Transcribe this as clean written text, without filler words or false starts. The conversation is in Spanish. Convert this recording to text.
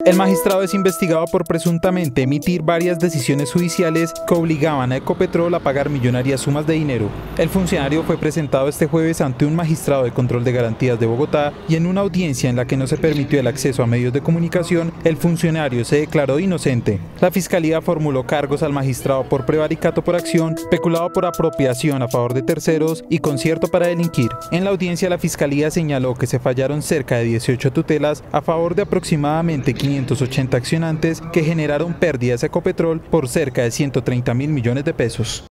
El magistrado es investigado por presuntamente emitir varias decisiones judiciales que obligaban a Ecopetrol a pagar millonarias sumas de dinero. El funcionario fue presentado este jueves ante un magistrado de control de garantías de Bogotá y en una audiencia en la que no se permitió el acceso a medios de comunicación, el funcionario se declaró inocente. La Fiscalía formuló cargos al magistrado por prevaricato por acción, peculado por apropiación a favor de terceros y concierto para delinquir. En la audiencia la Fiscalía señaló que se fallaron cerca de 18 tutelas a favor de aproximadamente 580 accionantes que generaron pérdidas a Ecopetrol por cerca de 130.000 millones de pesos.